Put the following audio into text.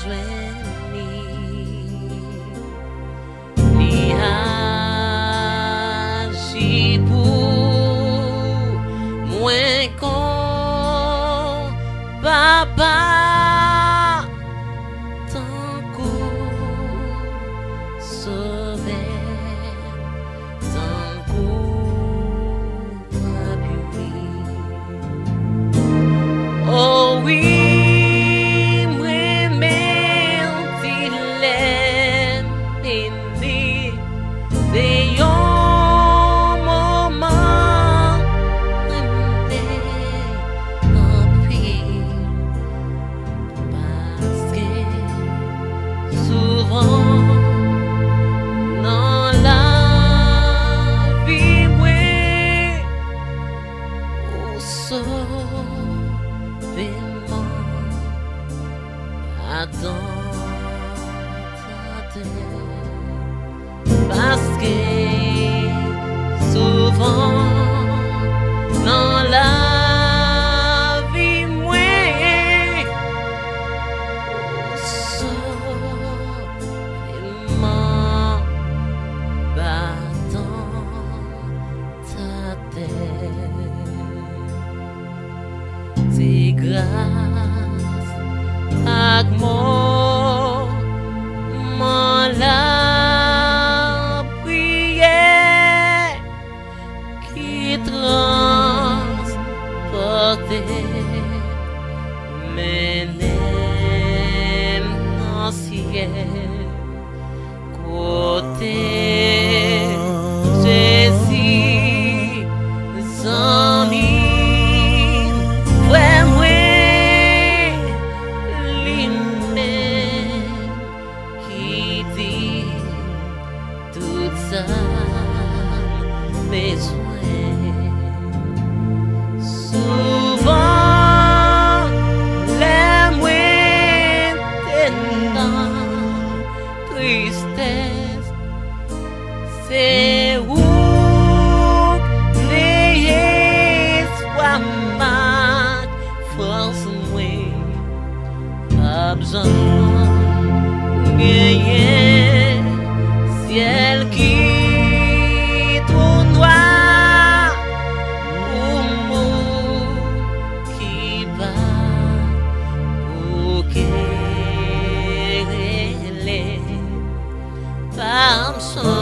jweni li aji pou mwen kon papa tankou sauve oh oui, moi-même, vilaine aimée, c'est un moment en pile, parce que souvent dans la vie, moi, au parce que souvent dans la vie moi vraiment battant ta tête c'est grâce à moi la prière qui transportait mes nems dans le ciel côté Jésus amis frère moi lui-même qui dit tout ça besoin souvent les moins tenants tristesse c'est où les soit ma force moi pas besoin gagner ciel qui tout noir pour moi qui va pour qu'elle pas me